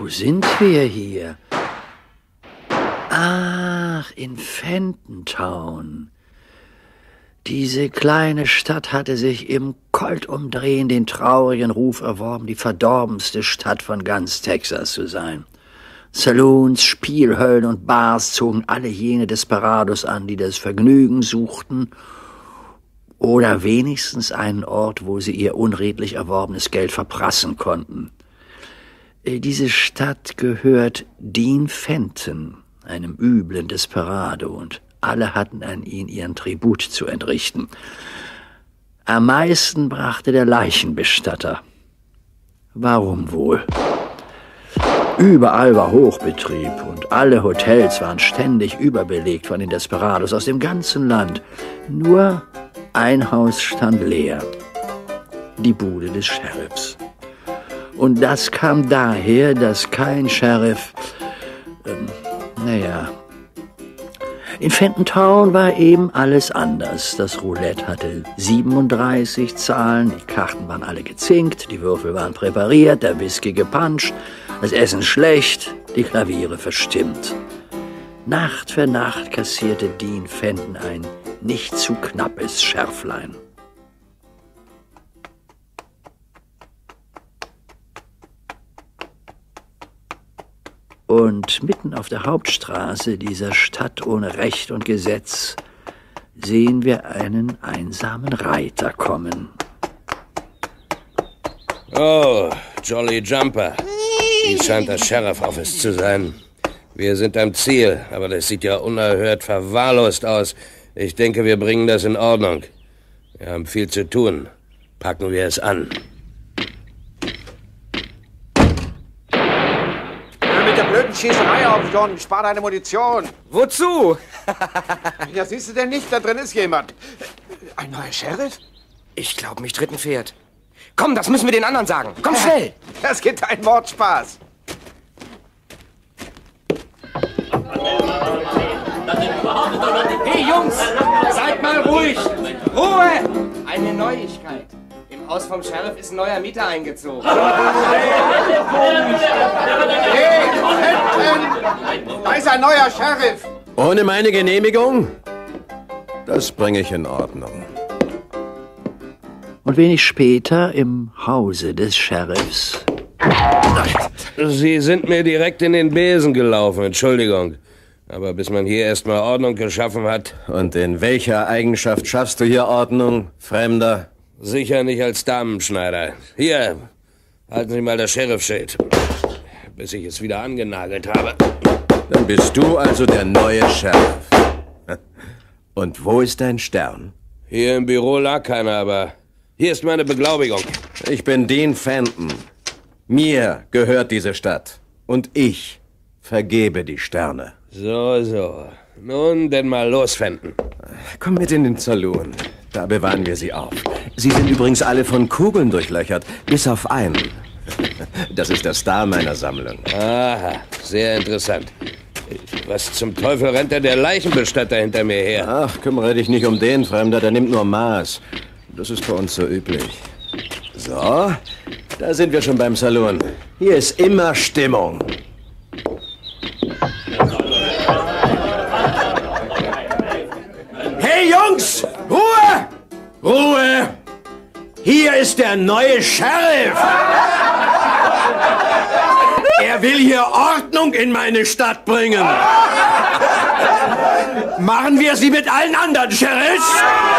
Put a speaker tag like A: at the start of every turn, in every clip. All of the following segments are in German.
A: Wo sind wir hier? Ach, in Fenton Town. Diese kleine Stadt hatte sich im Koltumdrehen den traurigen Ruf erworben, die verdorbenste Stadt von ganz Texas zu sein. Saloons, Spielhöllen und Bars zogen alle jene Desperados an, die das Vergnügen suchten oder wenigstens einen Ort, wo sie ihr unredlich erworbenes Geld verprassen konnten. Diese Stadt gehört Dean Fenton, einem üblen Desperado, und alle hatten an ihn ihren Tribut zu entrichten. Am meisten brachte der Leichenbestatter. Warum wohl? Überall war Hochbetrieb und alle Hotels waren ständig überbelegt von den Desperados aus dem ganzen Land. Nur ein Haus stand leer. Die Bude des Sheriffs. Und das kam daher, dass kein Sheriff, in Fenton Town war eben alles anders. Das Roulette hatte 37 Zahlen, die Karten waren alle gezinkt, die Würfel waren präpariert, der Whisky gepanscht, das Essen schlecht, die Klaviere verstimmt. Nacht für Nacht kassierte Dean Fenton ein nicht zu knappes Schärflein. Und mitten auf der Hauptstraße dieser Stadt ohne Recht und Gesetz sehen wir einen einsamen Reiter kommen.
B: Oh, Jolly Jumper. Dies scheint das Sheriff Office zu sein. Wir sind am Ziel, aber das sieht ja unerhört verwahrlost aus. Ich denke, wir bringen das in Ordnung. Wir haben viel zu tun. Packen wir es an.
C: Mit der blöden Schießerei auf, John. Spar deine Munition.
D: Wozu?
C: Ja, siehst du denn nicht? Da drin ist jemand. Ein neuer Sheriff?
D: Ich glaube, mich tritt ein Pferd. Komm, das müssen wir den anderen sagen. Komm schnell.
C: Das gibt einen Mordspaß.
D: Hey, Jungs, seid mal ruhig. Ruhe! Eine Neuigkeit. Im Haus vom Sheriff ist ein neuer Mieter eingezogen.
C: Hey, Fenton! Da ist ein neuer Sheriff.
E: Ohne meine Genehmigung? Das bringe ich in Ordnung.
A: Und wenig später im Hause des Sheriffs.
B: Sie sind mir direkt in den Besen gelaufen, Entschuldigung. Aber bis man hier erstmal Ordnung geschaffen hat...
E: Und in welcher Eigenschaft schaffst du hier Ordnung, Fremder?
B: Sicher nicht als Damenschneider. Hier, halten Sie mal das Sheriff-Schild. Bis ich es wieder angenagelt habe.
E: Dann bist du also der neue Sheriff. Und wo ist dein Stern?
B: Hier im Büro lag keiner, aber hier ist meine Beglaubigung.
E: Ich bin Dean Fenton. Mir gehört diese Stadt. Und ich vergebe die Sterne.
B: So. Nun denn mal los, Fenton.
E: Komm mit in den Saloon. Da bewahren wir sie auf. Sie sind übrigens alle von Kugeln durchlöchert, bis auf einen. Das ist der Star meiner Sammlung.
B: Aha, sehr interessant. Was zum Teufel rennt denn der Leichenbestatter hinter mir her?
E: Ach, kümmere dich nicht um den, Fremder, der nimmt nur Maß. Das ist bei uns so üblich. So, da sind wir schon beim Saloon. Hier ist immer Stimmung. Hey Jungs, Ruhe! Ruhe! Hier ist der neue Sheriff! Er will hier Ordnung in meine Stadt bringen. Machen wir sie mit allen anderen Sheriffs?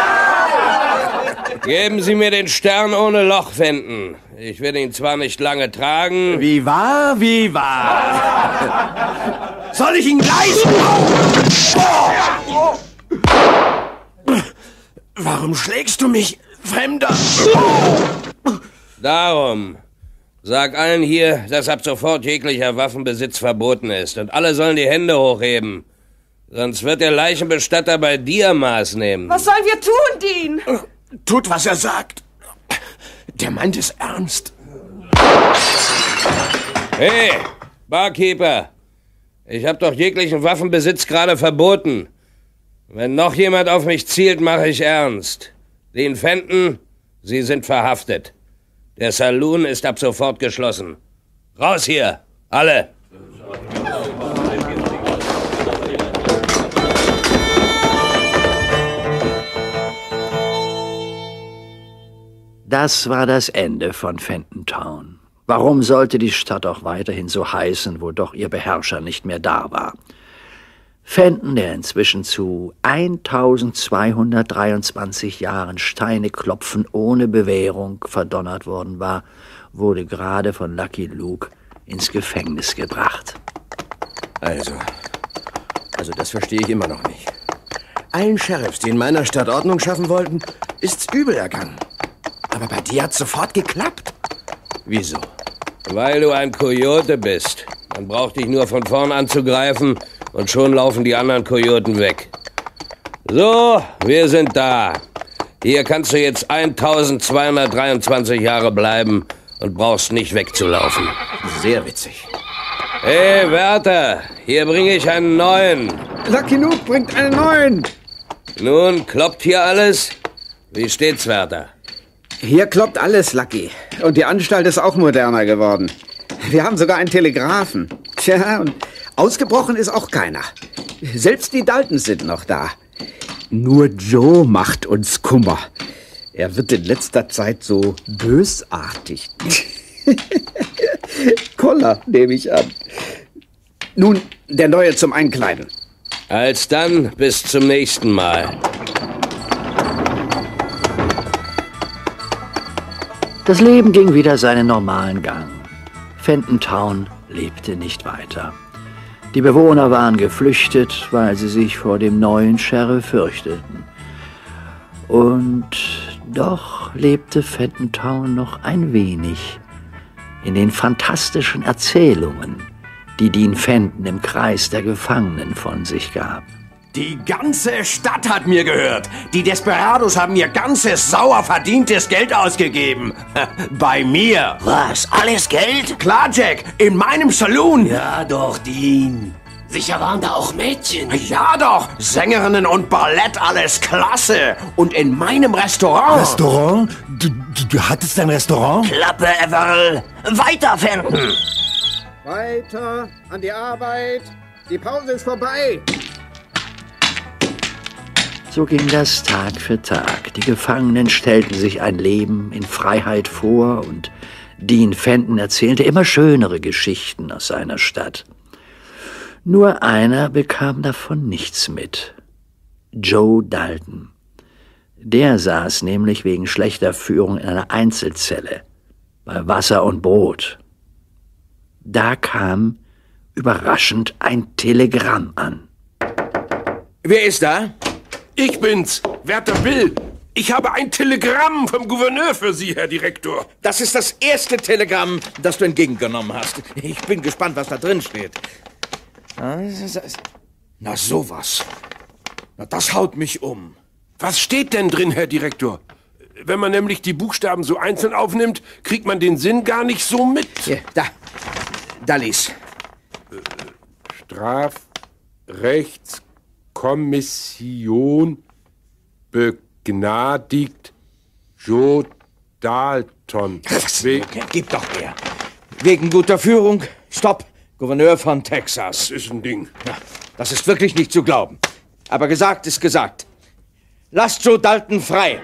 B: Geben Sie mir den Stern ohne Loch, Fenton. Ich werde ihn zwar nicht lange tragen...
E: Wie wahr, wie wahr. Soll ich ihn gleich... Warum schlägst du mich, Fremder?
B: Darum. Sag allen hier, dass ab sofort jeglicher Waffenbesitz verboten ist. Und alle sollen die Hände hochheben. Sonst wird der Leichenbestatter bei dir Maß nehmen.
F: Was sollen wir tun, Dean?
E: Tut, was er sagt. Der meint es ernst.
B: Hey, Barkeeper. Ich hab doch jeglichen Waffenbesitz gerade verboten. Wenn noch jemand auf mich zielt, mache ich ernst. Dean Fenton, Sie sind verhaftet. Der Saloon ist ab sofort geschlossen. Raus hier! Alle!
A: Das war das Ende von Fenton Town. Warum sollte die Stadt auch weiterhin so heißen, wo doch ihr Beherrscher nicht mehr da war? Fenton, der inzwischen zu 1223 Jahren Steineklopfen ohne Bewährung verdonnert worden war, wurde gerade von Lucky Luke ins Gefängnis gebracht.
E: Also das verstehe ich immer noch nicht. Allen Sheriffs, die in meiner Stadt Ordnung schaffen wollten, ist's übel ergangen. Aber bei dir hat's sofort geklappt. Wieso?
B: Weil du ein Kojote bist. Man braucht dich nur von vorn anzugreifen und schon laufen die anderen Kojoten weg. So, wir sind da. Hier kannst du jetzt 1223 Jahre bleiben und brauchst nicht wegzulaufen.
E: Sehr witzig.
B: Hey, Wärter, hier bringe ich einen neuen.
C: Lucky Luke bringt einen neuen.
B: Nun, kloppt hier alles? Wie steht's, Wärter?
C: Hier kloppt alles, Lucky. Und die Anstalt ist auch moderner geworden. Wir haben sogar einen Telegraphen. Tja, und ausgebrochen ist auch keiner. Selbst die Daltons sind noch da. Nur Joe macht uns Kummer. Er wird in letzter Zeit so bösartig. Koller, nehme ich an. Nun, der Neue zum Einkleiden.
B: Alsdann, bis zum nächsten Mal.
A: Das Leben ging wieder seinen normalen Gang. Fenton Town lebte nicht weiter. Die Bewohner waren geflüchtet, weil sie sich vor dem neuen Sheriff fürchteten. Und doch lebte Fenton Town noch ein wenig in den fantastischen Erzählungen, die Dean Fenton im Kreis der Gefangenen von sich gab.
F: Die ganze Stadt hat mir gehört. Die Desperados haben ihr ganzes sauer verdientes Geld ausgegeben. Bei mir.
G: Was? Alles Geld?
F: Klar, Jack. In meinem Saloon.
G: Ja doch, Dean. Sicher waren da auch Mädchen.
F: Ja doch. Sängerinnen und Ballett, alles klasse. Und in meinem Restaurant.
H: Restaurant? Du hattest ein Restaurant?
G: Klappe, Everell. Weiter, Fenton.
C: Weiter, an die Arbeit. Die Pause ist vorbei.
A: So ging das Tag für Tag. Die Gefangenen stellten sich ein Leben in Freiheit vor und Dean Fenton erzählte immer schönere Geschichten aus seiner Stadt. Nur einer bekam davon nichts mit. Joe Dalton. Der saß nämlich wegen schlechter Führung in einer Einzelzelle bei Wasser und Brot. Da kam überraschend ein Telegramm an.
I: Wer ist da? Ich bin's, Wärter Bill. Ich habe ein Telegramm vom Gouverneur für Sie, Herr Direktor.
J: Das ist das erste Telegramm, das du entgegengenommen hast. Ich bin gespannt, was da drin steht. Na sowas. Na, das haut mich um.
I: Was steht denn drin, Herr Direktor? Wenn man nämlich die Buchstaben so einzeln aufnimmt, kriegt man den Sinn gar nicht so mit.
J: Hier, da lies.
I: Strafrechtskommission begnadigt Joe Dalton.
J: Gib doch her. Wegen guter Führung. Stopp. Gouverneur von Texas.
I: Das ist ein Ding.
J: Ja, das ist wirklich nicht zu glauben. Aber gesagt ist gesagt. Lasst Joe Dalton frei.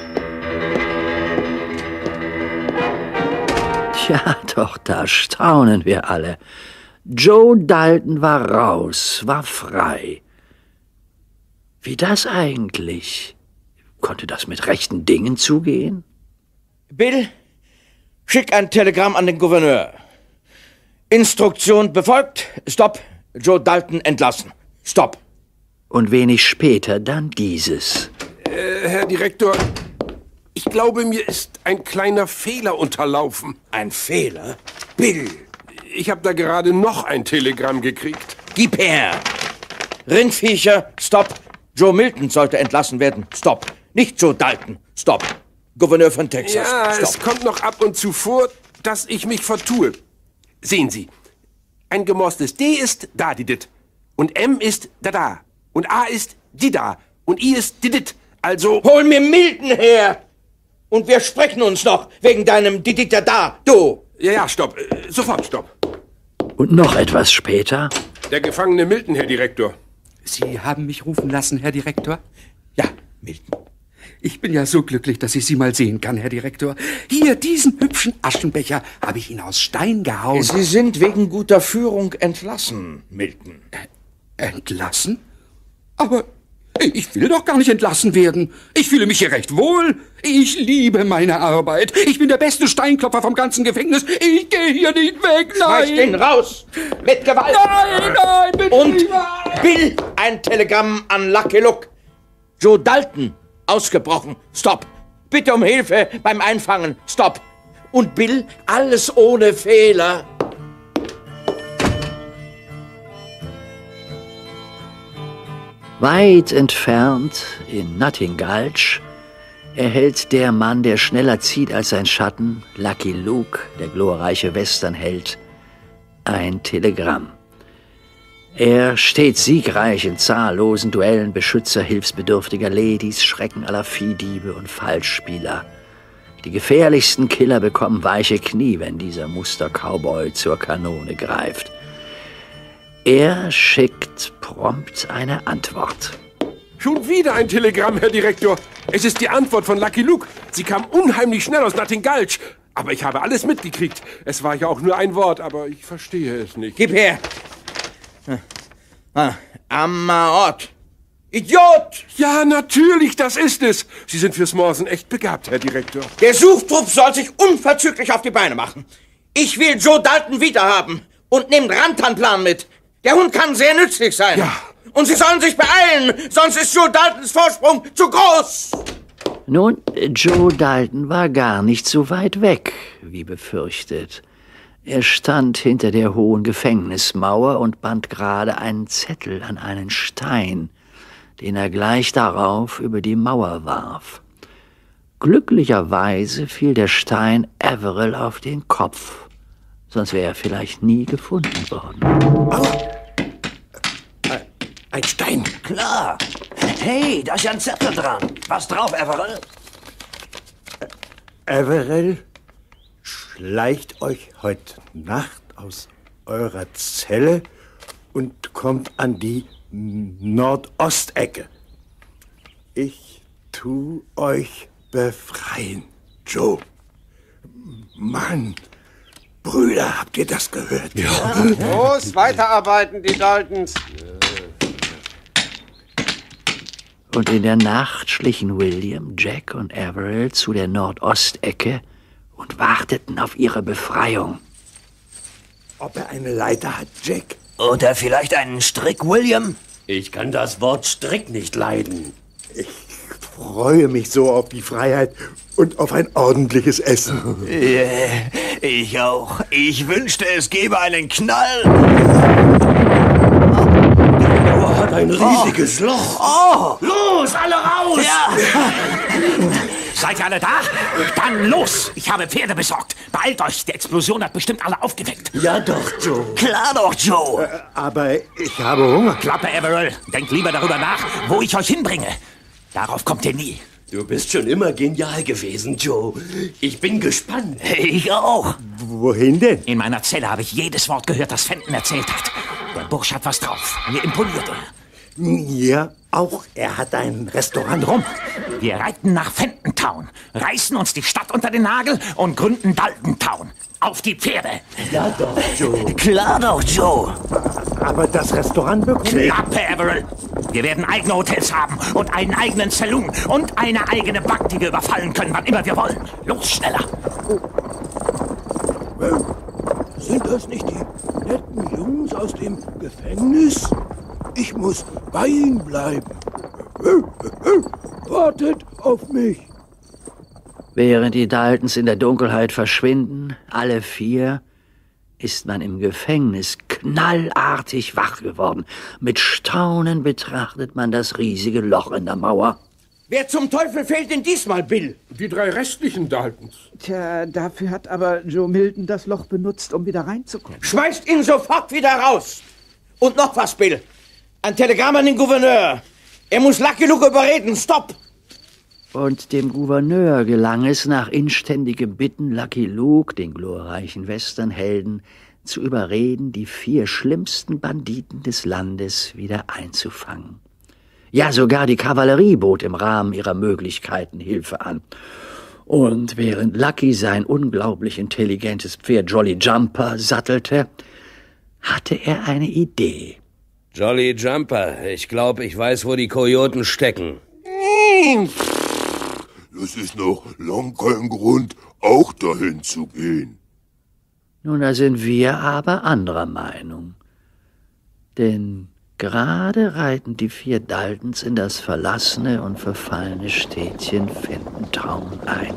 A: Tja, doch, da staunen wir alle. Joe Dalton war raus, war frei. Wie das eigentlich? Konnte das mit rechten Dingen zugehen?
J: Bill, schick ein Telegramm an den Gouverneur. Instruktion befolgt. Stopp. Joe Dalton entlassen. Stopp.
A: Und wenig später dann dieses.
I: Herr Direktor, ich glaube, mir ist ein kleiner Fehler unterlaufen.
J: Ein Fehler? Bill.
I: Ich habe da gerade noch ein Telegramm gekriegt.
J: Gib her. Rindviecher. Stopp. Joe Milton sollte entlassen werden. Stopp. Nicht Joe Dalton. Stopp. Gouverneur von Texas.
I: Ja,
J: Stopp.
I: es kommt noch ab und zu vor, dass ich mich vertue. Sehen Sie, ein gemorstes D ist da, didit. Und M ist da. Und A ist die da. Und I ist didit. Also...
J: Hol mir Milton her! Und wir sprechen uns noch wegen deinem didit da, du!
I: Ja, stopp. Sofort, stopp.
A: Und noch etwas später.
I: Der gefangene Milton, Herr Direktor.
K: Sie haben mich rufen lassen, Herr Direktor? Ja, Milton. Ich bin ja so glücklich, dass ich Sie mal sehen kann, Herr Direktor. Hier, diesen hübschen Aschenbecher habe ich Ihnen aus Stein gehauen.
J: Sie sind wegen guter Führung entlassen, Milton.
K: Entlassen? Aber ich will doch gar nicht entlassen werden. Ich fühle mich hier recht wohl. Ich liebe meine Arbeit. Ich bin der beste Steinklopfer vom ganzen Gefängnis. Ich gehe hier nicht weg, nein.
J: Schmeißt ihn raus! Mit Gewalt!
K: Nein, bitte.
J: Und Bill, ein Telegramm an Lucky Luke. Joe Dalton, ausgebrochen. Stopp. Bitte um Hilfe beim Einfangen. Stopp. Und Bill, alles ohne Fehler.
A: Weit entfernt, in Nutting Gulch, erhält der Mann, der schneller zieht als sein Schatten, Lucky Luke, der glorreiche Westernheld, ein Telegramm. Er steht siegreich in zahllosen Duellen, Beschützer hilfsbedürftiger Ladies, Schrecken aller Viehdiebe und Falschspieler. Die gefährlichsten Killer bekommen weiche Knie, wenn dieser Muster-Cowboy zur Kanone greift. Er schickt prompt eine Antwort.
I: Schon wieder ein Telegramm, Herr Direktor. Es ist die Antwort von Lucky Luke. Sie kam unheimlich schnell aus Nutting Gulch. Aber ich habe alles mitgekriegt. Es war ja auch nur ein Wort, aber ich verstehe es nicht.
J: Gib her. Ammaort. Idiot!
I: Ja, natürlich, das ist es. Sie sind fürs Morsen echt begabt, Herr Direktor.
J: Der Suchtrupp soll sich unverzüglich auf die Beine machen. Ich will Joe Dalton wiederhaben. Und nehmt Rantanplan mit. Der Hund kann sehr nützlich sein.
I: Ja.
J: Und Sie sollen sich beeilen, sonst ist Joe Daltons Vorsprung zu groß.
A: Nun, Joe Dalton war gar nicht so weit weg, wie befürchtet. Er stand hinter der hohen Gefängnismauer und band gerade einen Zettel an einen Stein, den er gleich darauf über die Mauer warf. Glücklicherweise fiel der Stein Averill auf den Kopf, sonst wäre er vielleicht nie gefunden worden.
E: Ein Stein.
G: Klar. Hey, da ist ja ein Zettel dran. Was drauf, Averill?
H: Averill, schleicht euch heute Nacht aus eurer Zelle und kommt an die Nordostecke. Ich tu euch befreien, Joe. Mann, Brüder, habt ihr das gehört?
C: Ja. Los, weiterarbeiten, die Daltons.
A: Und in der Nacht schlichen William, Jack und Averill zu der Nordostecke und warteten auf ihre Befreiung.
H: Ob er eine Leiter hat, Jack?
G: Oder vielleicht einen Strick, William?
F: Ich kann das Wort Strick nicht leiden.
H: Ich freue mich so auf die Freiheit und auf ein ordentliches Essen.
G: Ich auch. Ich wünschte, es gäbe einen Knall.
F: Er hat ein riesiges Loch.
G: Oh!
F: Los, alle raus!
G: Ja!
L: Seid ihr alle da? Dann los! Ich habe Pferde besorgt. Beeilt euch, die Explosion hat bestimmt alle aufgeweckt.
F: Ja doch, Joe.
G: Klar doch, Joe.
H: Aber ich habe Hunger.
L: Klappe, Averill. Denkt lieber darüber nach, wo ich euch hinbringe. Darauf kommt ihr nie.
F: Du bist schon immer genial gewesen, Joe. Ich bin gespannt.
G: Ich auch.
H: Wohin denn?
L: In meiner Zelle habe ich jedes Wort gehört, das Fenton erzählt hat. Der Bursch hat was drauf. Mir imponiert er.
H: Mir auch. Er hat ein Restaurant.
L: Rum. Wir reiten nach Fenton Town, reißen uns die Stadt unter den Nagel und gründen Dalton Town. Auf die Pferde.
F: Ja doch, Joe.
G: Klar doch, Joe.
H: Aber das Restaurant bekommt...
L: Klappe, Averill. Wir werden eigene Hotels haben und einen eigenen Saloon und eine eigene Bank, die wir überfallen können, wann immer wir wollen. Los, schneller.
H: Sind das nicht die netten Jungs aus dem Gefängnis? Ich muss bei ihnen bleiben. Wartet auf mich.
A: Während die Daltons in der Dunkelheit verschwinden, alle vier, ist man im Gefängnis knallartig wach geworden. Mit Staunen betrachtet man das riesige Loch in der Mauer.
J: Wer zum Teufel fehlt denn diesmal, Bill?
I: Die 3 restlichen Daltons.
C: Tja, dafür hat aber Joe Milton das Loch benutzt, um wieder reinzukommen.
J: Schmeißt ihn sofort wieder raus. Und noch was, Bill. Ein Telegramm an den Gouverneur. Er muss Lucky Luke überreden. Stopp!
A: Und dem Gouverneur gelang es nach inständigem Bitten, Lucky Luke, den glorreichen Westernhelden, zu überreden, die 4 schlimmsten Banditen des Landes wieder einzufangen. Ja, sogar die Kavallerie bot im Rahmen ihrer Möglichkeiten Hilfe an. Und während Lucky sein unglaublich intelligentes Pferd Jolly Jumper sattelte, hatte er eine Idee.
B: Jolly Jumper, ich glaube, ich weiß, wo die Kojoten stecken.
M: Das ist noch lang kein Grund, auch dahin zu gehen.
A: Nun, da sind wir aber anderer Meinung. Denn gerade reiten die 4 Daltons in das verlassene und verfallene Städtchen Fenton Town ein.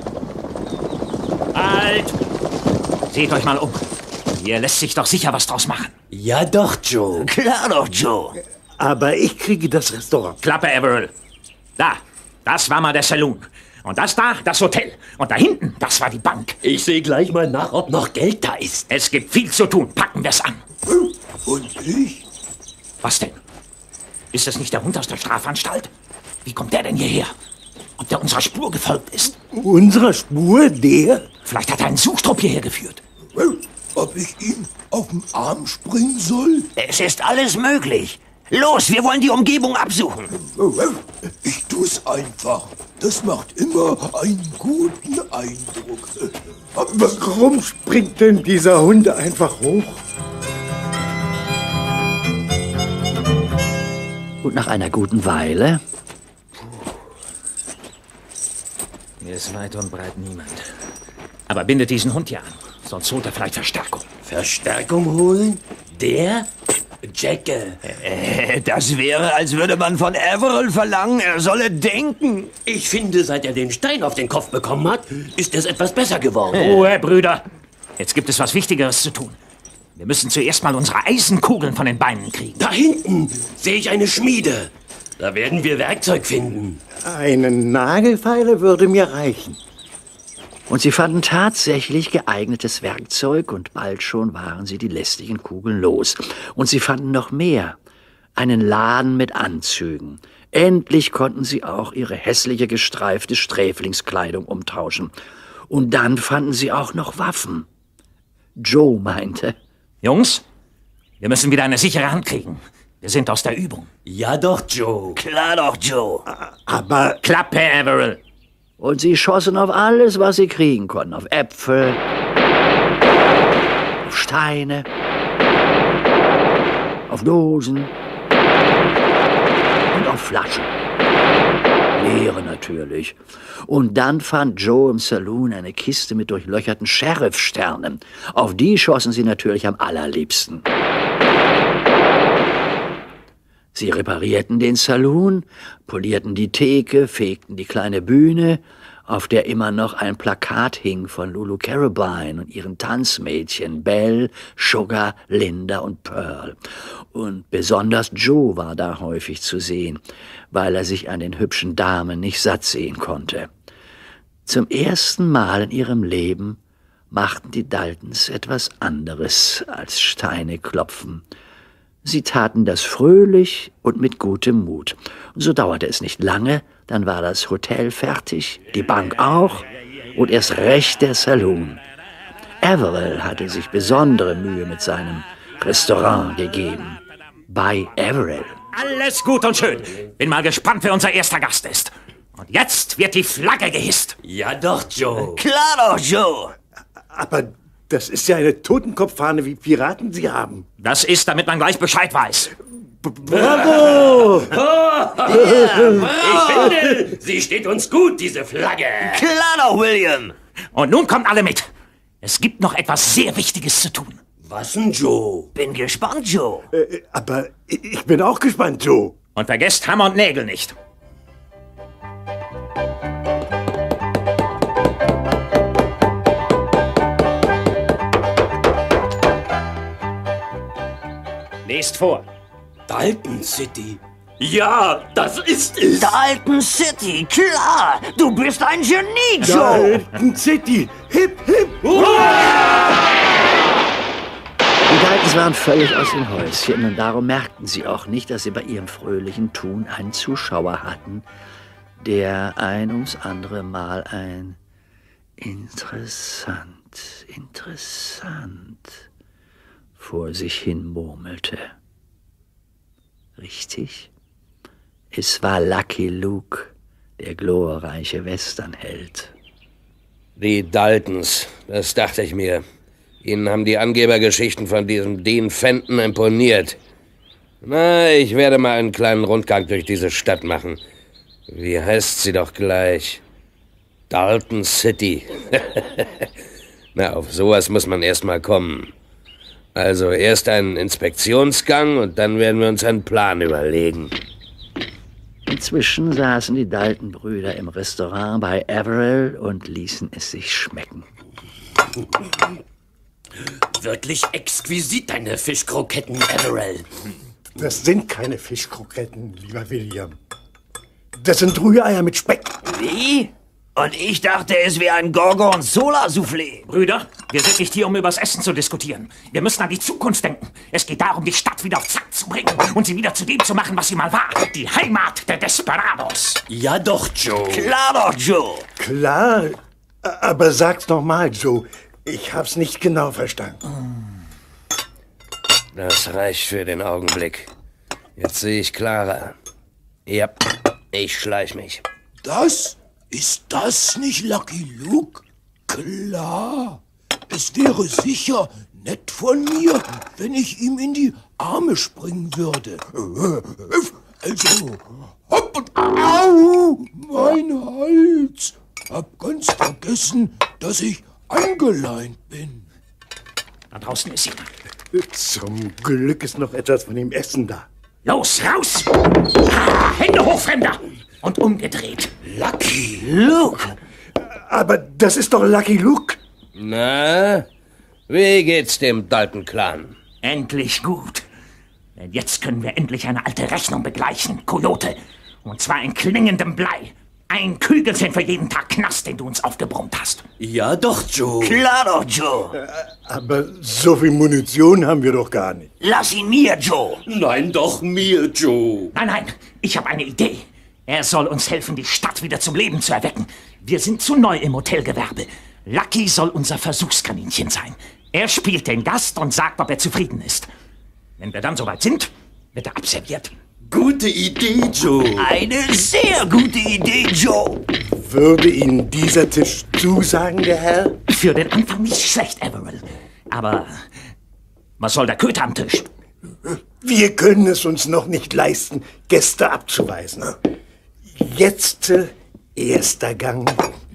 L: Halt! Seht euch mal um. Hier lässt sich doch sicher was draus machen.
G: Ja doch, Joe. Klar doch, Joe. Aber ich kriege das Restaurant.
L: Klappe, Averill. Da, das war mal der Saloon. Und das da, das Hotel. Und da hinten, das war die Bank.
G: Ich sehe gleich mal nach, ob noch Geld da ist.
L: Es gibt viel zu tun. Packen wir's an.
M: Und ich?
L: Was denn? Ist das nicht der Hund aus der Strafanstalt? Wie kommt der denn hierher? Ob der unserer Spur gefolgt ist?
G: Unserer Spur? Der?
L: Vielleicht hat er einen Suchtrupp hierher geführt.
M: Ob ich ihm auf den Arm springen soll?
G: Es ist alles möglich. Los, wir wollen die Umgebung absuchen.
M: Ich tu's einfach. Das macht immer einen guten Eindruck.
H: Warum springt denn dieser Hund einfach hoch?
A: Und nach einer guten Weile...
L: Hier ist weit und breit niemand. Aber bindet diesen Hund hier an, sonst holt er vielleicht Verstärkung.
G: Verstärkung holen? Der? Jacke. Das wäre, als würde man von Averill verlangen, er solle denken. Ich finde, seit er den Stein auf den Kopf bekommen hat, ist es etwas besser geworden.
L: Ruhe, Brüder. Jetzt gibt es was Wichtigeres zu tun. Wir müssen zuerst mal unsere Eisenkugeln von den Beinen kriegen.
G: Da hinten sehe ich eine Schmiede. Da werden wir Werkzeug finden.
H: Eine Nagelfeile würde mir reichen.
A: Und sie fanden tatsächlich geeignetes Werkzeug und bald schon waren sie die lästigen Kugeln los. Und sie fanden noch mehr. Einen Laden mit Anzügen. Endlich konnten sie auch ihre hässliche gestreifte Sträflingskleidung umtauschen. Und dann fanden sie auch noch Waffen. Joe meinte:
L: Jungs, wir müssen wieder eine sichere Hand kriegen. Wir sind aus der Übung.
G: Ja doch, Joe. Klar doch, Joe.
H: Aber...
L: Klappe, Averill.
A: Und sie schossen auf alles, was sie kriegen konnten. Auf Äpfel, auf Steine, auf Dosen und auf Flaschen. Leere natürlich. Und dann fand Joe im Saloon eine Kiste mit durchlöcherten Sheriff-Sternen. Auf die schossen sie natürlich am allerliebsten. Sie reparierten den Saloon, polierten die Theke, fegten die kleine Bühne, auf der immer noch ein Plakat hing von Lulu Carabine und ihren Tanzmädchen Belle, Sugar, Linda und Pearl. Und besonders Joe war da häufig zu sehen, weil er sich an den hübschen Damen nicht satt sehen konnte. Zum ersten Mal in ihrem Leben machten die Daltons etwas anderes als Steine klopfen. Sie taten das fröhlich und mit gutem Mut. Und so dauerte es nicht lange, dann war das Hotel fertig, die Bank auch und erst recht der Saloon. Averill hatte sich besondere Mühe mit seinem Restaurant gegeben. Bei Averill.
L: Alles gut und schön. Bin mal gespannt, wer unser erster Gast ist. Und jetzt wird die Flagge gehisst.
G: Ja doch, Joe. Klar doch, Joe.
H: Aber das ist ja eine Totenkopffahne, wie Piraten sie haben.
L: Das ist, damit man gleich Bescheid weiß.
H: Bravo!
G: Ich finde, sie steht uns gut, diese Flagge. Klar doch, William.
L: Und nun kommt alle mit. Es gibt noch etwas sehr Wichtiges zu tun.
G: Was denn, Joe? Bin gespannt, Joe.
H: Aber ich bin auch gespannt, Joe.
L: Und vergesst Hammer und Nägel nicht. Lest vor.
G: Dalton City. Ja, das ist es. Dalton City, klar. Du bist ein Genie, Joe.
H: Dalton City. Hip, hip.
A: Die Daltons waren völlig aus dem Häuschen und darum merkten sie auch nicht, dass sie bei ihrem fröhlichen Tun einen Zuschauer hatten, der ein ums andere Mal ein interessant vor sich hin murmelte. Richtig, es war Lucky Luke, der glorreiche Westernheld.
B: Die Daltons, das dachte ich mir. Ihnen haben die Angebergeschichten von diesem Dean Fenton imponiert. Na, ich werde mal einen kleinen Rundgang durch diese Stadt machen. Wie heißt sie doch gleich? Dalton City. Na, auf sowas muss man erst mal kommen. Also erst einen Inspektionsgang und dann werden wir uns einen Plan überlegen.
A: Inzwischen saßen die Dalton-Brüder im Restaurant bei Averill und ließen es sich schmecken.
G: Wirklich exquisit, deine Fischkroketten, Averill.
H: Das sind keine Fischkroketten, lieber William. Das sind Rühreier mit Speck.
L: Wie? Und ich dachte, es wäre ein Gorgonzola-Soufflé. Brüder, wir sind nicht hier, um übers Essen zu diskutieren. Wir müssen an die Zukunft denken. Es geht darum, die Stadt wieder auf Zack zu bringen und sie wieder zu dem zu machen, was sie mal war. Die Heimat der Desperados.
G: Ja doch, Joe.
L: Klar doch, Joe.
H: Klar, aber sag's noch mal, Joe. Ich hab's nicht genau verstanden.
B: Das reicht für den Augenblick. Jetzt sehe ich klarer. Ja, ich schleich mich.
M: Ist das nicht Lucky Luke? Klar. Es wäre sicher nett von mir, wenn ich ihm in die Arme springen würde. Also, hopp und au, mein Hals. Hab ganz vergessen, dass ich angeleint bin.
L: Da draußen ist sie.
H: Zum Glück ist noch etwas von dem Essen da.
L: Los, raus! Hände hoch, Fremder! Und umgedreht.
M: Lucky
L: Luke!
H: Aber das ist doch Lucky Luke.
B: Na, wie geht's dem Dalton-Clan?
L: Endlich gut. Denn jetzt können wir endlich eine alte Rechnung begleichen, Coyote. Und zwar in klingendem Blei. Ein Kügelchen für jeden Tag Knast, den du uns aufgebrummt hast.
G: Ja doch, Joe.
L: Klar doch, Joe.
H: Aber so viel Munition haben wir doch gar nicht.
L: Lass ihn mir, Joe.
G: Nein, doch mir, Joe.
L: Nein, ich habe eine Idee. Er soll uns helfen, die Stadt wieder zum Leben zu erwecken. Wir sind zu neu im Hotelgewerbe. Lucky soll unser Versuchskaninchen sein. Er spielt den Gast und sagt, ob er zufrieden ist. Wenn wir dann soweit sind, wird er abserviert.
G: Gute Idee, Joe.
L: Eine sehr gute Idee, Joe.
H: Würde Ihnen dieser Tisch zusagen, der Herr?
L: Für den Anfang nicht schlecht, Averill. Aber was soll der Köter am Tisch?
H: Wir können es uns noch nicht leisten, Gäste abzuweisen. Jetzt erster Gang.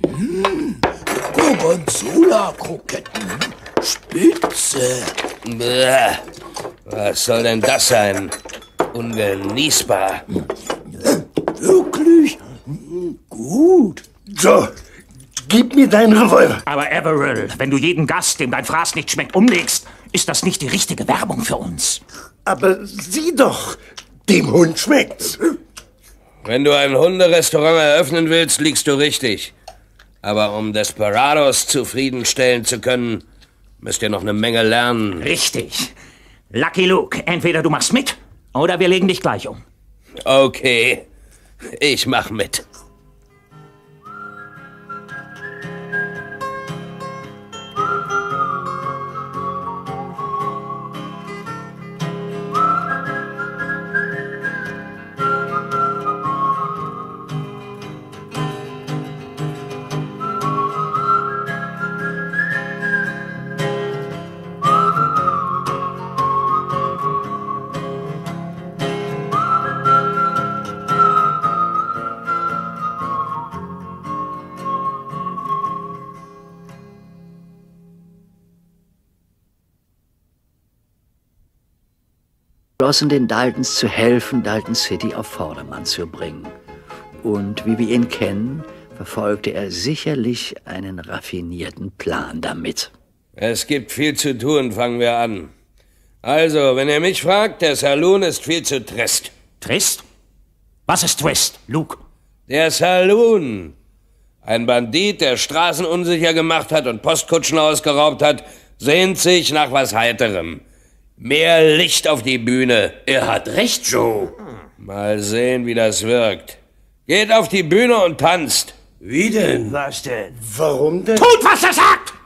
M: Gorgonzola-Kroketten. Spitze.
B: Bäh, was soll denn das sein? Ungenießbar.
M: Wirklich gut.
H: So, gib mir deinen Revolver.
L: Aber Averill, wenn du jeden Gast, dem dein Fraß nicht schmeckt, umlegst, ist das nicht die richtige Werbung für uns.
H: Aber sieh doch, dem Hund schmeckt's.
B: Wenn du ein Hunderestaurant eröffnen willst, liegst du richtig. Aber um Desperados zufriedenstellen zu können, müsst ihr noch eine Menge lernen.
L: Richtig. Lucky Luke, entweder du machst mit, oder wir legen dich gleich um.
B: Okay, ich mach mit.
A: Beschlossen, den Daltons zu helfen, Dalton City auf Vordermann zu bringen. Und wie wir ihn kennen, verfolgte er sicherlich einen raffinierten Plan damit.
B: Es gibt viel zu tun, fangen wir an. Also, wenn ihr mich fragt, der Saloon ist viel zu trist.
L: Trist? Was ist Twist, Luke?
B: Der Saloon. Ein Bandit, der Straßen unsicher gemacht hat und Postkutschen ausgeraubt hat, sehnt sich nach was Heiterem. Mehr Licht auf die Bühne.
G: Er hat recht, Joe.
B: Mal sehen, wie das wirkt. Geht auf die Bühne und tanzt.
G: Wie denn?
L: Was denn?
H: Warum denn?
L: Tut, was er sagt!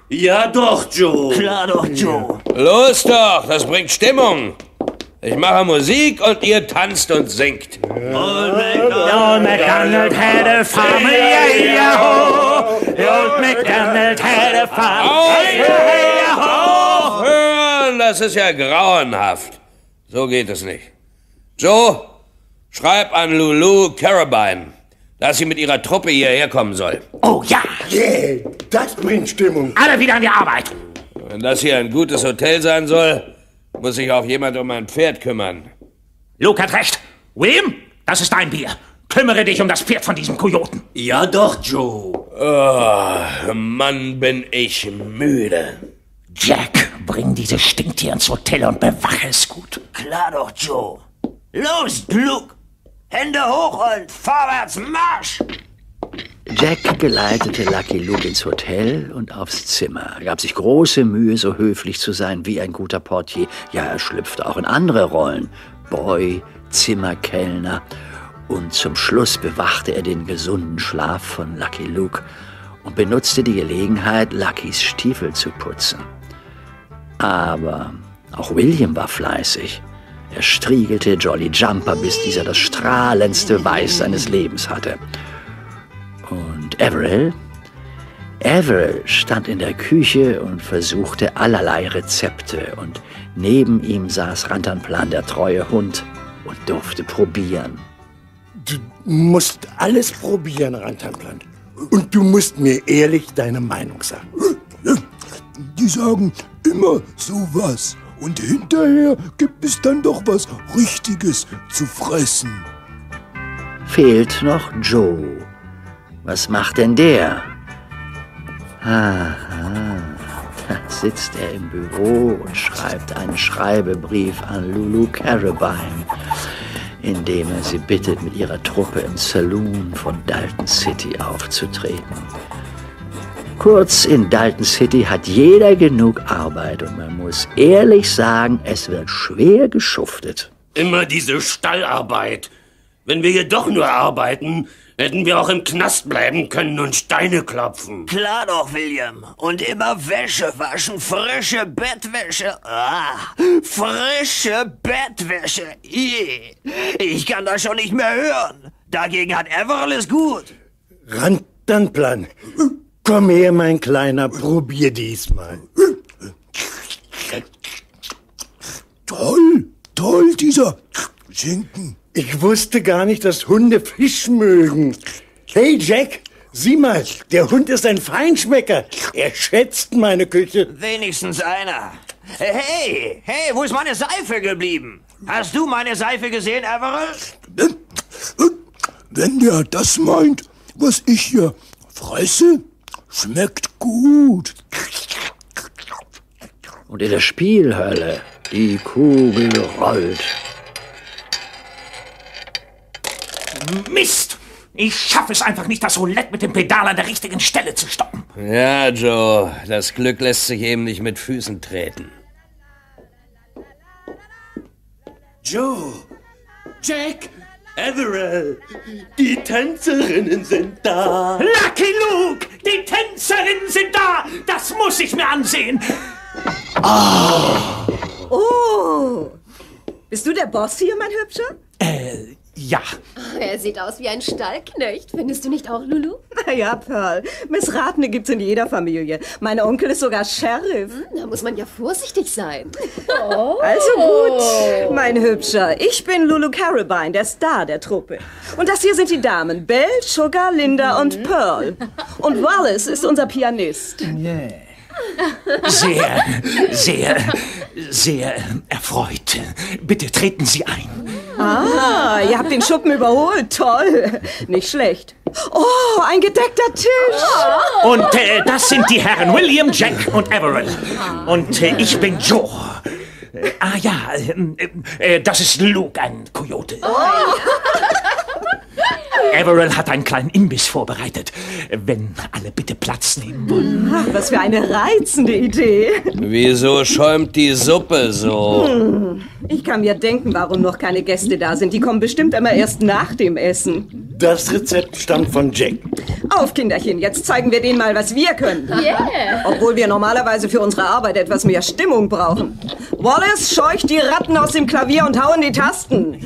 G: Ja doch, Joe.
L: Klar doch, Joe.
B: Los doch, das bringt Stimmung. Ich mache Musik und ihr tanzt und singt.
L: Old MacDonald had a farm, hey-ya-ho. Old MacDonald had a farm, hey-ya-ho.
B: Hören, das ist ja grauenhaft. So geht es nicht. Joe, schreib an Lulu Carabine, dass sie mit ihrer Truppe hierher kommen soll.
L: Oh ja.
H: Yeah, das bringt Stimmung.
L: Alle wieder an die Arbeit.
B: Wenn das hier ein gutes Hotel sein soll, muss sich auch jemand um mein Pferd kümmern.
L: Luke hat recht. William, das ist dein Bier. Kümmere dich um das Pferd von diesem Kojoten.
G: Ja doch, Joe.
B: Oh, Mann, bin ich müde.
L: Jack, bring dieses Stinktier ins Hotel und bewache es gut.
N: Klar doch, Joe. Los, Luke. Hände hoch und vorwärts Marsch!
A: Jack geleitete Lucky Luke ins Hotel und aufs Zimmer. Er gab sich große Mühe, so höflich zu sein wie ein guter Portier. Ja, er schlüpfte auch in andere Rollen. Boy, Zimmerkellner. Und zum Schluss bewachte er den gesunden Schlaf von Lucky Luke und benutzte die Gelegenheit, Luckys Stiefel zu putzen. Aber auch William war fleißig. Er striegelte Jolly Jumper, bis dieser das strahlendste Weiß seines Lebens hatte. Und Averill stand in der Küche und versuchte allerlei Rezepte. Und neben ihm saß Rantanplan, der treue Hund, und durfte probieren.
H: Du musst alles probieren, Rantanplan. Und du musst mir ehrlich deine Meinung sagen.
M: Die sagen immer sowas. Und hinterher gibt es dann doch was Richtiges zu fressen.
A: Fehlt noch Joe. Was macht denn der? Aha. Sitzt er im Büro und schreibt einen Schreibebrief an Lulu Carabine, in dem er sie bittet, mit ihrer Truppe im Saloon von Dalton City aufzutreten. Kurz, in Dalton City hat jeder genug Arbeit und man muss ehrlich sagen, es wird schwer geschuftet.
G: Immer diese Stallarbeit. Wenn wir hier doch nur arbeiten, hätten wir auch im Knast bleiben können und Steine klopfen.
N: Klar doch, William. Und immer Wäsche waschen, frische Bettwäsche. Frische Bettwäsche. Ich kann das schon nicht mehr hören. Dagegen hat Averill es gut.
H: Rantanplan. Komm her, mein Kleiner, probier diesmal.
M: Toll, dieser Schinken.
H: Ich wusste gar nicht, dass Hunde Fisch mögen. Hey, Jack, sieh mal, der Hund ist ein Feinschmecker. Er schätzt meine Küche.
N: Wenigstens einer. Hey, wo ist meine Seife geblieben? Hast du meine Seife gesehen, Averill?
M: Wenn der das meint, was ich hier fresse, schmeckt gut.
A: Und in der Spielhölle, die Kugel rollt.
L: Mist! Ich schaffe es einfach nicht, das Roulette mit dem Pedal an der richtigen Stelle zu stoppen.
B: Ja, Joe, das Glück lässt sich eben nicht mit Füßen treten.
G: Joe, Jack, Averill, die Tänzerinnen sind da.
L: Lucky Luke, die Tänzerinnen sind da. Das muss ich mir ansehen.
O: Oh, bist du der Boss hier, mein Hübscher?
L: Ja.
P: Er sieht aus wie ein Stallknecht. Findest du nicht auch, Lulu?
O: Ja, Pearl. Missratene gibt's in jeder Familie. Mein Onkel ist sogar Sheriff.
P: Da muss man ja vorsichtig sein.
O: Also gut, mein Hübscher. Ich bin Lulu Carabine, der Star der Truppe. Und das hier sind die Damen. Belle, Sugar, Linda und Pearl. Und Wallace ist unser Pianist.
L: Yeah. Sehr erfreut. Bitte treten Sie ein.
O: Ihr habt den Schuppen überholt. Toll. Nicht schlecht. Oh, ein gedeckter Tisch.
L: Und das sind die Herren William, Jack und Averill. Und ich bin Joe. Das ist Luke, ein Kojote. Averill hat einen kleinen Imbiss vorbereitet, wenn alle bitte Platz nehmen wollen.
O: Ach, was für eine reizende Idee.
B: Wieso schäumt die Suppe so?
O: Ich kann mir denken, warum noch keine Gäste da sind. Die kommen bestimmt immer erst nach dem Essen.
H: Das Rezept stammt von Jack.
O: Auf, Kinderchen, jetzt zeigen wir denen mal, was wir können.
P: Yeah.
O: Obwohl wir normalerweise für unsere Arbeit etwas mehr Stimmung brauchen. Wallace, scheucht die Ratten aus dem Klavier und hau in die Tasten.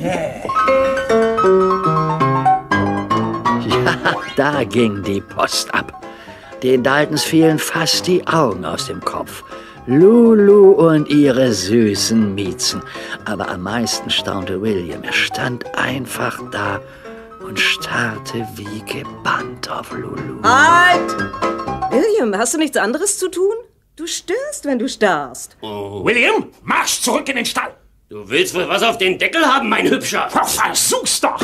A: Ja, da ging die Post ab. Den Daltons fielen fast die Augen aus dem Kopf. Lulu und ihre süßen Miezen. Aber am meisten staunte William. Er stand einfach da und starrte wie gebannt auf Lulu.
O: Halt! William, hast du nichts anderes zu tun? Du störst, wenn du starrst.
L: Oh. William, marsch zurück in den Stall.
G: Du willst wohl was auf den Deckel haben, mein Hübscher?
L: Versuch's doch!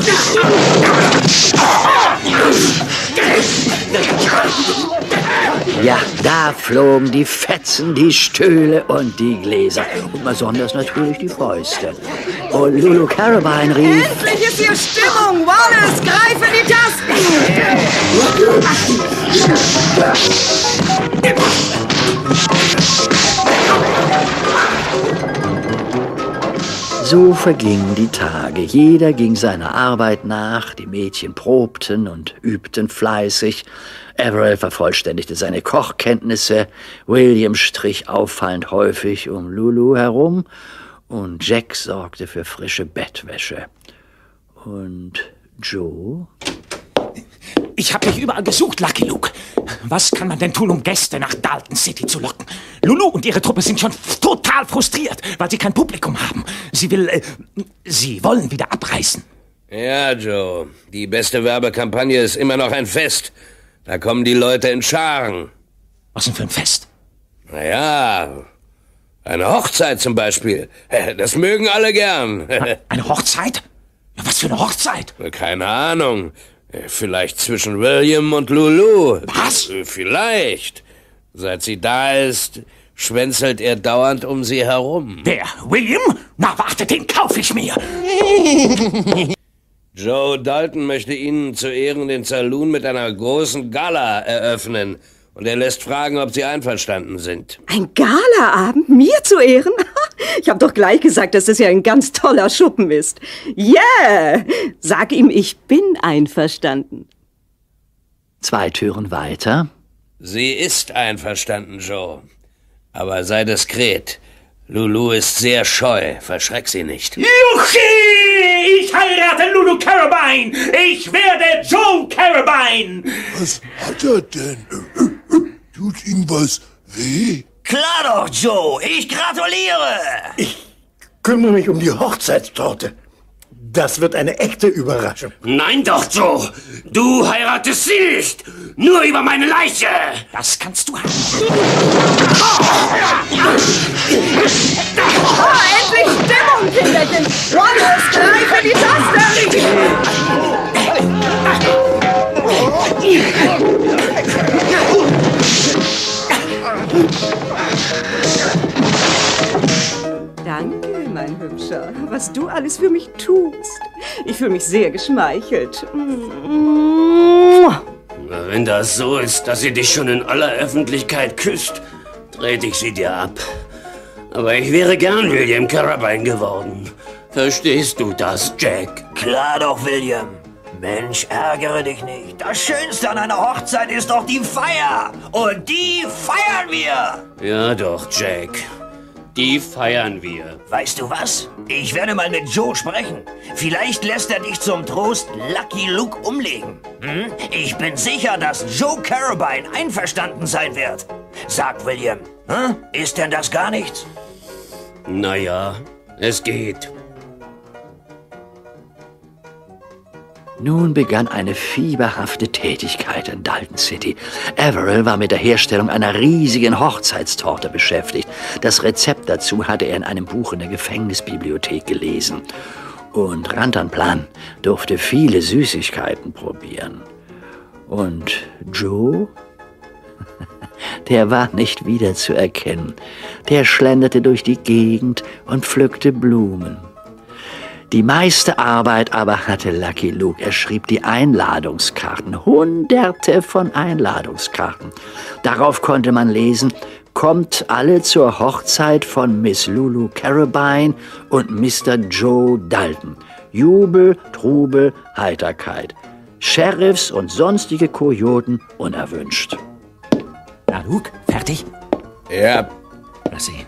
A: Ja, da flogen die Fetzen, die Stühle und die Gläser. Und besonders natürlich die Fäuste. Und Lulu Carabine rief...
O: Endlich ist hier Stimmung! Wallace, greif in die Tasten!
A: So vergingen die Tage. Jeder ging seiner Arbeit nach. Die Mädchen probten und übten fleißig. Averill vervollständigte seine Kochkenntnisse. William strich auffallend häufig um Lulu herum. Und Jack sorgte für frische Bettwäsche. Und Joe?
L: Ich habe mich überall gesucht, Lucky Luke. Was kann man denn tun, um Gäste nach Dalton City zu locken? Lulu und ihre Truppe sind schon total frustriert, weil sie kein Publikum haben. Sie wollen wieder abreißen.
B: Ja, Joe, die beste Werbekampagne ist immer noch ein Fest. Da kommen die Leute in Scharen.
L: Was denn für ein Fest?
B: Naja, eine Hochzeit zum Beispiel. Das mögen alle gern.
L: Eine Hochzeit? Ja, was für eine Hochzeit?
B: Keine Ahnung. Vielleicht zwischen William und Lulu.
L: Was?
B: Vielleicht. Seit sie da ist, schwänzelt er dauernd um sie herum.
L: Wer? William? Na warte, den kaufe ich mir.
B: Joe Dalton möchte Ihnen zu Ehren den Saloon mit einer großen Gala eröffnen. Und er lässt fragen, ob Sie einverstanden sind.
O: Ein Galaabend? Mir zu Ehren? Ich habe doch gleich gesagt, dass das ja ein ganz toller Schuppen ist. Yeah! Sag ihm, ich bin einverstanden.
A: 2 Türen weiter.
B: Sie ist einverstanden, Joe. Aber sei diskret. Lulu ist sehr scheu. Verschreck sie nicht.
L: Juchi! Ich heirate Lulu Carabine! Ich werde Joe Carabine!
M: Was hat er denn? Tut ihm was weh?
N: Klar doch, Joe. Ich gratuliere.
H: Ich kümmere mich um die Hochzeitstorte. Das wird eine echte Überraschung.
G: Nein doch, Joe. Du heiratest sie nicht. Nur über meine Leiche.
L: Das kannst du haben.
O: Oh, endlich Stimmung, Kinderchen! Wallace, greif in die Taste! Danke, mein Hübscher, was du alles für mich tust. Ich fühle mich sehr geschmeichelt.
G: Wenn das so ist, dass sie dich schon in aller Öffentlichkeit küsst, trete ich sie dir ab. Aber ich wäre gern William Carabine geworden. Verstehst du das, Jack?
N: Klar doch, William. Mensch, ärgere dich nicht. Das Schönste an einer Hochzeit ist doch die Feier. Und die feiern wir.
G: Ja doch, Jack. Die feiern wir.
N: Weißt du was? Ich werde mal mit Joe sprechen. Vielleicht lässt er dich zum Trost Lucky Luke umlegen. Hm? Ich bin sicher, dass Joe Carabine einverstanden sein wird. Sag, William, ist denn das gar nichts?
G: Naja, es geht.
A: Nun begann eine fieberhafte Tätigkeit in Dalton City. Averill war mit der Herstellung einer riesigen Hochzeitstorte beschäftigt. Das Rezept dazu hatte er in einem Buch in der Gefängnisbibliothek gelesen. Und Rantanplan durfte viele Süßigkeiten probieren. Und Joe? Der war nicht wiederzuerkennen. Der schlenderte durch die Gegend und pflückte Blumen. Die meiste Arbeit aber hatte Lucky Luke. Er schrieb die Einladungskarten, Hunderte von Einladungskarten. Darauf konnte man lesen: Kommt alle zur Hochzeit von Miss Lulu Carabine und Mr. Joe Dalton. Jubel, Trubel, Heiterkeit. Sheriffs und sonstige Kojoten unerwünscht.
L: Na, Luke, fertig?
B: Ja.
L: Mal sehen.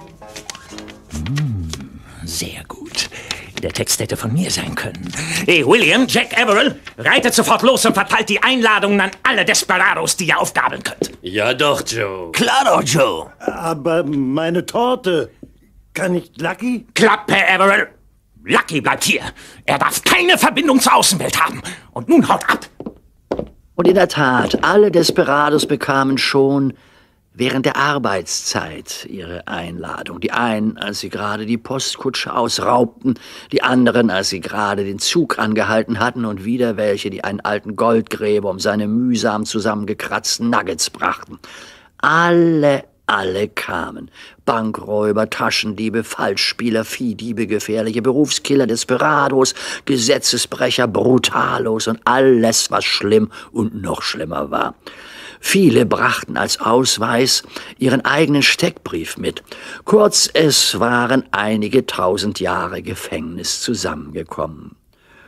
L: Sehr gut. Der Text hätte von mir sein können. Hey, William, Jack Averill, reitet sofort los und verteilt die Einladungen an alle Desperados, die ihr aufgabeln könnt.
G: Ja doch, Joe.
N: Klar doch, Joe.
H: Aber meine Torte. Kann nicht Lucky?
L: Klappe, Averill. Lucky bleibt hier. Er darf keine Verbindung zur Außenwelt haben. Und nun haut ab.
A: Und in der Tat, alle Desperados bekamen schon während der Arbeitszeit ihre Einladung. Die einen, als sie gerade die Postkutsche ausraubten, die anderen, als sie gerade den Zug angehalten hatten, und wieder welche, die einen alten Goldgräber um seine mühsam zusammengekratzten Nuggets brachten. Alle kamen. Bankräuber, Taschendiebe, Falschspieler, Viehdiebe, gefährliche Berufskiller, Desperados, Gesetzesbrecher, Brutalos und alles, was schlimm und noch schlimmer war. Viele brachten als Ausweis ihren eigenen Steckbrief mit. Kurz, es waren einige 1000 Jahre Gefängnis zusammengekommen.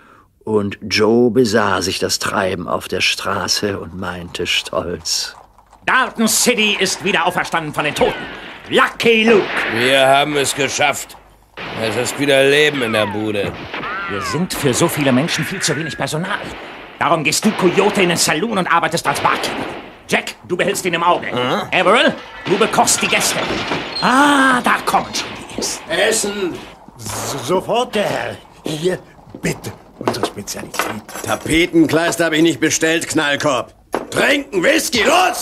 A: Und Joe besah sich das Treiben auf der Straße und meinte stolz:
L: Dalton City ist wieder auferstanden von den Toten. Lucky Luke.
B: Wir haben es geschafft. Es ist wieder Leben in der Bude.
L: Wir sind für so viele Menschen viel zu wenig Personal. Darum gehst du, Coyote, in den Saloon und arbeitest als Barkeeper. Jack, du behältst ihn im Auge. Averill, du bekochst die Gäste. Ah, da kommen schon die Ersten.
H: Essen! Sofort, der Herr. Hier, bitte, unsere Spezialität.
E: Tapetenkleister habe ich nicht bestellt, Knallkorb. Trinken, Whisky, los!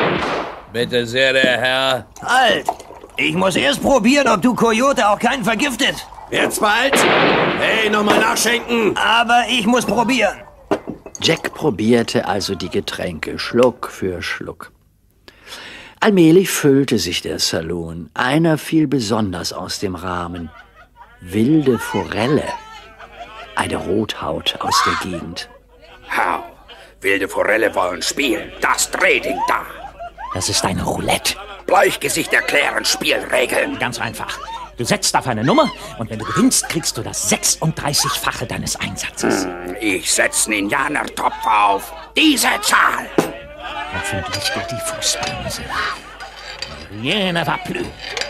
B: Bitte sehr, der Herr.
N: Halt! Ich muss erst probieren, ob du Coyote auch keinen vergiftet.
E: Jetzt bald? Hey, nochmal nachschenken.
N: Aber ich muss probieren.
A: Jack probierte also die Getränke, Schluck für Schluck. Allmählich füllte sich der Saloon. Einer fiel besonders aus dem Rahmen. Wilde Forelle. Eine Rothaut aus der Gegend.
K: Hau, wilde Forelle wollen spielen. Das Drehding da.
L: Das ist eine Roulette.
K: Bleichgesicht erklären Spielregeln.
L: Ganz einfach. Du setzt auf eine Nummer und wenn du gewinnst, kriegst du das 36-fache deines Einsatzes.
K: Ich setze einen Indianertopf auf. Diese Zahl.
L: Hoffentlich geht die Fußbremse. Rien ne va plus.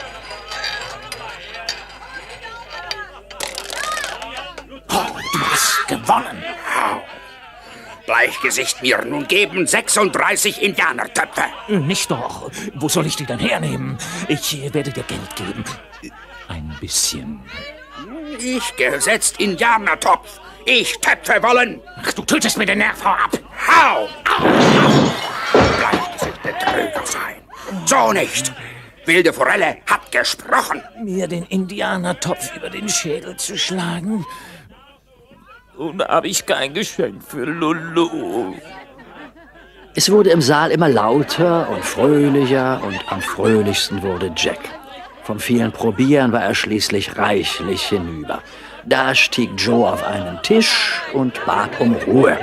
L: Oh, du hast gewonnen.
K: Bleichgesicht mir nun geben 36 Indianertöpfe.
L: Nicht doch. Wo soll ich die denn hernehmen? Ich werde dir Geld geben. Ein bisschen.
K: Ich gesetzt Indianertopf. Ich Töpfe wollen.
L: Ach, du tötest mir den Nerv, hau ab.
K: Hau! Bleichgesicht Betrüger sein. So nicht. Wilde Forelle hat gesprochen.
L: Mir den Indianertopf über den Schädel zu schlagen? Und habe ich kein Geschenk für Lulu.
A: Es wurde im Saal immer lauter und fröhlicher und am fröhlichsten wurde Jack. Vom vielen Probieren war er schließlich reichlich hinüber. Da stieg Joe auf einen Tisch und bat um Ruhe.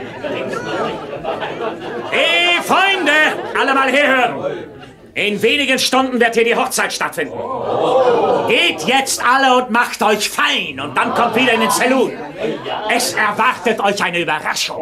L: Hey, Freunde! Alle mal herhören! In wenigen Stunden wird hier die Hochzeit stattfinden. Geht jetzt alle und macht euch fein und dann kommt wieder in den Saloon. Es erwartet euch eine Überraschung.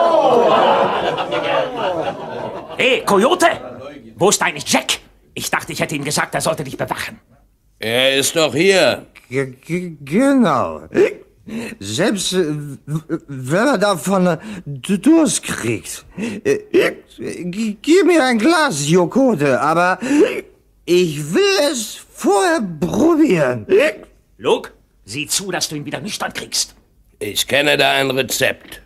L: Hey, Coyote! Wo ist eigentlich Jack? Ich dachte, ich hätte ihm gesagt, er sollte dich bewachen.
B: Er ist doch hier.
Q: Genau. Selbst wenn er davon Durst kriegt. Gib mir ein Glas, Jokote, aber ich will es vorher probieren.
L: Luke, sieh zu, dass du ihn wieder nüchtern kriegst.
B: Ich kenne da ein Rezept.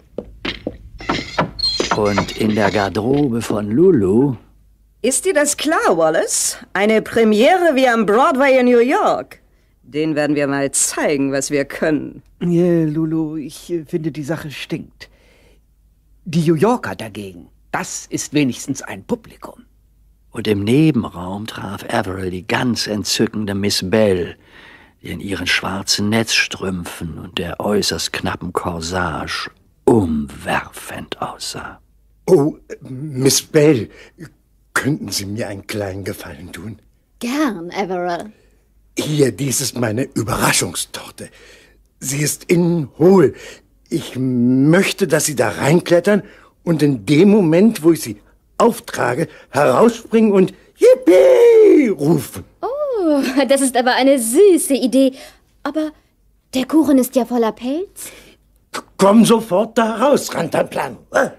A: Und in der Garderobe von Lulu...
O: Ist dir das klar, Wallace? Eine Premiere wie am Broadway in New York. Den werden wir mal zeigen, was wir können.
C: Ja, Lulu, ich finde, die Sache stinkt. Die New Yorker dagegen, das ist wenigstens ein Publikum.
A: Und im Nebenraum traf Averill die ganz entzückende Miss Bell, die in ihren schwarzen Netzstrümpfen und der äußerst knappen Corsage umwerfend aussah.
H: Oh, Miss Bell, könnten Sie mir einen kleinen Gefallen tun?
R: Gern, Averill.
H: Hier, dies ist meine Überraschungstorte. Sie ist innen hohl. Ich möchte, dass Sie da reinklettern und in dem Moment, wo ich sie auftrage, herausspringen und Yippie rufen.
R: Oh, das ist aber eine süße Idee. Aber der Kuchen ist ja voller Pelz.
H: Komm sofort da raus, Rantanplan.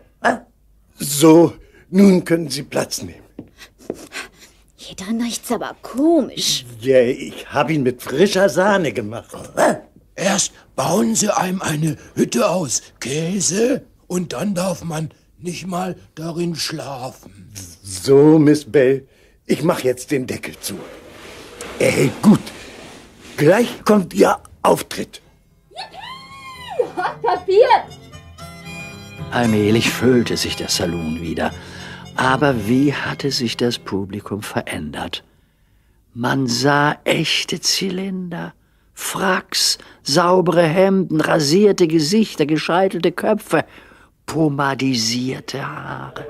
H: So, nun können Sie Platz nehmen.
R: Hier drin riecht's aber komisch.
H: Ja, ich habe ihn mit frischer Sahne gemacht.
M: Erst bauen sie einem eine Hütte aus Käse und dann darf man nicht mal darin schlafen.
H: So, Miss Bell, ich mache jetzt den Deckel zu. Gut. Gleich kommt Ihr Auftritt.
R: Hot kapiert!
A: Allmählich füllte sich der Saloon wieder. Aber wie hatte sich das Publikum verändert? Man sah echte Zylinder, Fracks, saubere Hemden, rasierte Gesichter, gescheitelte Köpfe, pomadisierte Haare.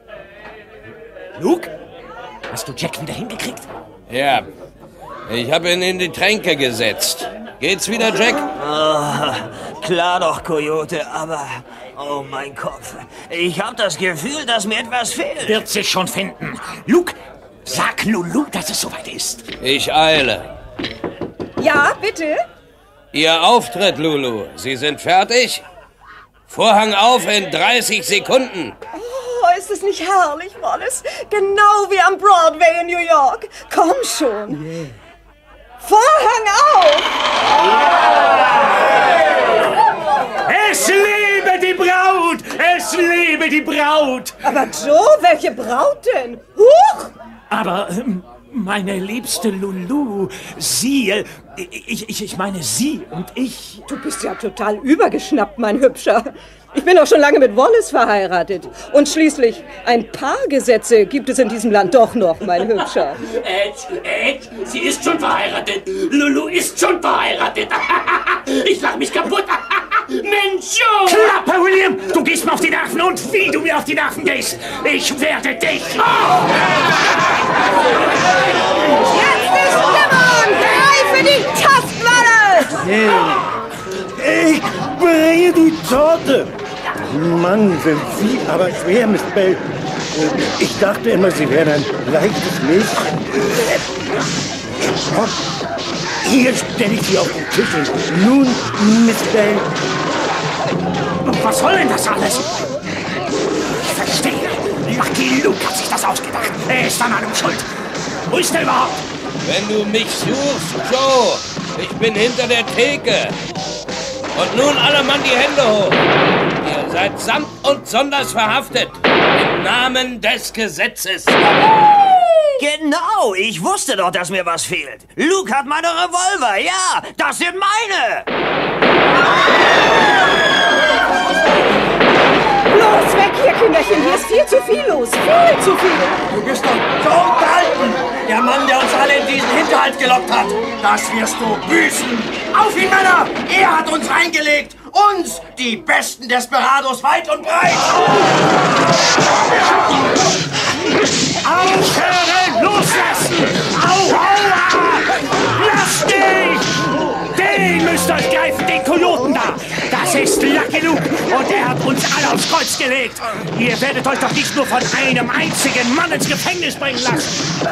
L: Luke, hast du Jack wieder hingekriegt?
B: Ja, ich habe ihn in die Tränke gesetzt. Geht's wieder, Jack?
N: Oh, klar doch, Coyote, aber... Oh, mein Kopf. Ich habe das Gefühl, dass mir etwas fehlt.
L: Wird sich schon finden. Luke, sag Lulu, dass es soweit ist.
B: Ich eile.
O: Ja, bitte?
B: Ihr Auftritt, Lulu. Sie sind fertig? Vorhang auf in 30 Sekunden.
O: Oh, ist es nicht herrlich, Wallace? Genau wie am Broadway in New York. Komm schon. Yeah. Vorhang auf!
L: Es lebe die Braut! Es lebe die Braut!
O: Aber Joe, welche Braut denn? Huch!
L: Aber, meine liebste Lulu, Sie, ich meine Sie und ich...
O: Du bist ja total übergeschnappt, mein Hübscher. Ich bin auch schon lange mit Wallace verheiratet. Und schließlich, ein paar Gesetze gibt es in diesem Land doch noch, mein Hübscher.
G: Ed, sie ist schon verheiratet. Lulu ist schon verheiratet. Ich lach mich kaputt. Mensch, Joe!
L: Klappe, William! Du gehst mir auf die Nerven und wie du mir auf die Nerven gehst, ich werde dich...
O: Jetzt ist Stimmung! Greife die Tastwalle!
H: Ich bringe die Torte. Mann, sind Sie aber schwer, Miss Bell. Ich dachte immer, Sie wären ein leichtes Mädchen. Hier stelle ich Sie auf den Tisch. Und nun, Miss Bell.
L: Was soll denn das alles? Ich verstehe. Lucky Luke hat sich das ausgedacht. Er ist an allem schuld. Wo ist er überhaupt?
B: Wenn du mich suchst, Joe, ich bin hinter der Theke. Und nun alle Mann die Hände hoch. Ihr seid samt und sonders verhaftet. Im Namen des Gesetzes.
N: Genau, ich wusste doch, dass mir was fehlt. Luke hat meine Revolver, ja, das sind meine.
O: Los, weg hier, Kinderchen, hier ist viel zu viel los, viel zu viel.
F: Du bist doch Joe Dalton, der Mann, der uns alle in diesen Hinterhalt gelockt hat. Das wirst du büßen. Auf ihn, Männer! Er hat uns reingelegt. Uns, die besten Desperados weit und breit.
L: Aufhören, loslassen! Au, aua! Lasst dich! Den müsst ihr euch greifen, den Kojoten da! Das ist Lucky Luke und er hat uns alle aufs Kreuz gelegt. Ihr werdet euch doch nicht nur von einem einzigen Mann ins Gefängnis bringen lassen.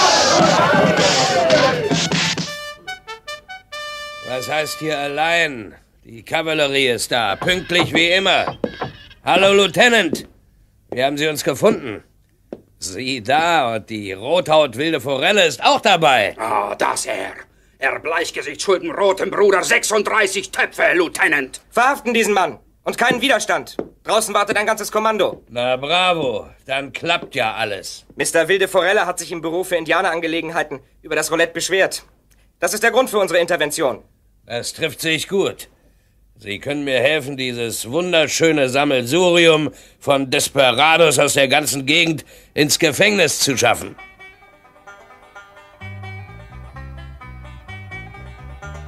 B: Was heißt hier allein? Die Kavallerie ist da, pünktlich wie immer. Hallo, Lieutenant. Wie haben Sie uns gefunden? Sie da und die Rothaut-wilde Forelle ist auch dabei.
K: Ah, das er. Er Bleichgesicht schulden rotem Bruder 36 Töpfe, Lieutenant.
D: Verhaften diesen Mann und keinen Widerstand. Draußen wartet ein ganzes Kommando.
B: Na bravo, dann klappt ja alles.
D: Mr. Wilde Forelle hat sich im Büro für Indianerangelegenheiten über das Roulette beschwert. Das ist der Grund für unsere Intervention.
B: Das trifft sich gut. Sie können mir helfen, dieses wunderschöne Sammelsurium von Desperados aus der ganzen Gegend ins Gefängnis zu schaffen.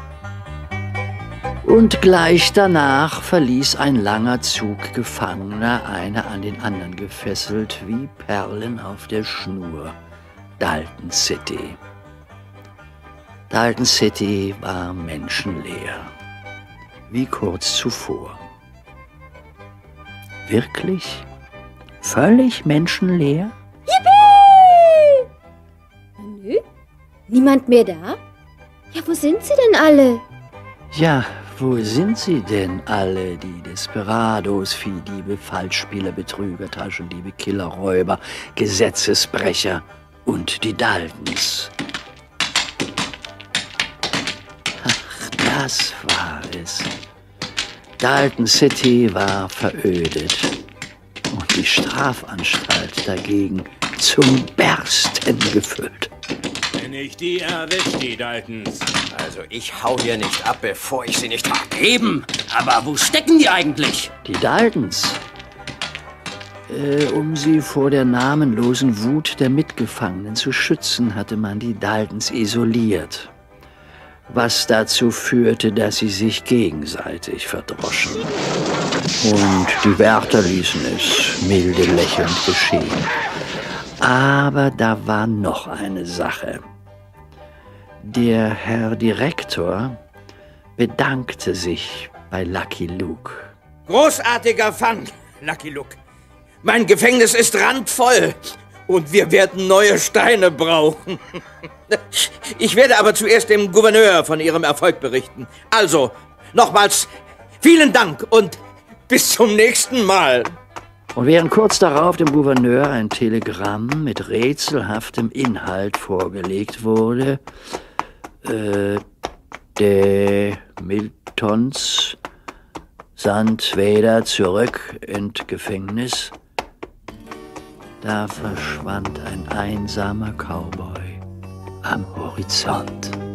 A: Und gleich danach verließ ein langer Zug Gefangener, einer an den anderen gefesselt, wie Perlen auf der Schnur, Dalton City. Dalton City war menschenleer, wie kurz zuvor. Wirklich? Völlig menschenleer?
R: Yippie! Nö, niemand mehr da? Ja, wo sind sie denn alle?
A: Ja, wo sind sie denn alle, die Desperados, Viehdiebe, Falschspieler, Betrüger, Taschendiebe, Killer, Räuber, Gesetzesbrecher und die Daltons? Ach, das war es. Dalton City war verödet und die Strafanstalt dagegen zum Bersten gefüllt.
G: Wenn ich die erwische, die Daltons.
E: Also ich hau hier nicht ab, bevor ich sie nicht hab.
G: Eben, aber wo stecken die eigentlich?
A: Die Daltons? Um sie vor der namenlosen Wut der Mitgefangenen zu schützen, hatte man die Daltons isoliert. Was dazu führte, dass sie sich gegenseitig verdroschen. Und die Wärter ließen es milde lächelnd geschehen. Aber da war noch eine Sache. Der Herr Direktor bedankte sich bei Lucky Luke.
J: Großartiger Fang, Lucky Luke. Mein Gefängnis ist randvoll und wir werden neue Steine brauchen. Ich werde aber zuerst dem Gouverneur von Ihrem Erfolg berichten. Also, nochmals vielen Dank und bis zum nächsten Mal.
A: Und während kurz darauf dem Gouverneur ein Telegramm mit rätselhaftem Inhalt vorgelegt wurde, de Miltons sandt Vader zurück in Gefängnis, da verschwand ein einsamer Cowboy am Horizont.